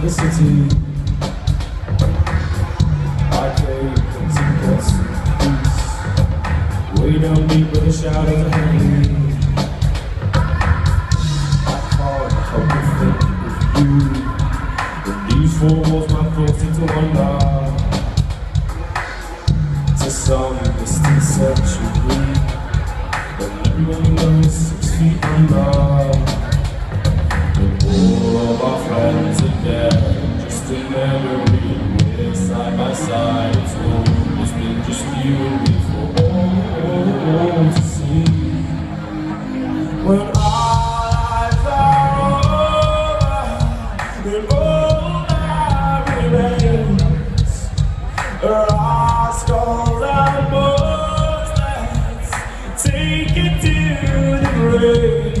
the city. I came to get some peace. Way down deep where the shadows are heavy. I can't help but think of you. When these four walls my thoughts seem to wander to some distant sanctuary, but everyone knows 6 feet under. All of our friends are dead, just a memory. We're side by side, it's always been just you and me for all to see. When our lives are over, and all that remains are our skulls and bones. Let's take it to the grave.